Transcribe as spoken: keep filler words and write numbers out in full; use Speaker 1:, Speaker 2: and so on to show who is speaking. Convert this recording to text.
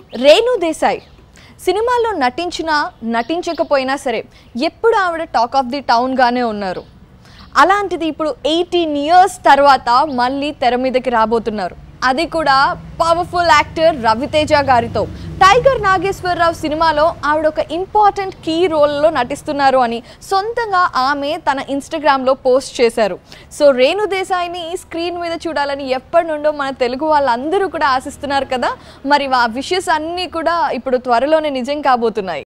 Speaker 1: రేణు దేశాయ్ సినిమాలో నటించినా నటించకపోయినా సరే ఎప్పుడు ఆవిడ టాక్ ఆఫ్ ది టౌన్ గానే ఉన్నారు. అలాంటిది ఇప్పుడు ఎయిటీన్ ఇయర్స్ తర్వాత మళ్ళీ తెర మీదకి రాబోతున్నారు. అది కూడా పవర్ఫుల్ యాక్టర్ రవితేజ గారితో. టైగర్ నాగేశ్వరరావు సినిమాలో ఆవిడ ఒక ఇంపార్టెంట్ కీ రోల్లో నటిస్తున్నారు అని సొంతంగా ఆమె తన ఇన్స్టాగ్రామ్లో పోస్ట్ చేశారు. సో రేణు దేశాయ్ని స్క్రీన్ మీద చూడాలని ఎప్పటి నుండో మన తెలుగు వాళ్ళందరూ కూడా ఆశిస్తున్నారు కదా. మరి ఆ విషెస్ అన్నీ కూడా ఇప్పుడు త్వరలోనే నిజం కాబోతున్నాయి.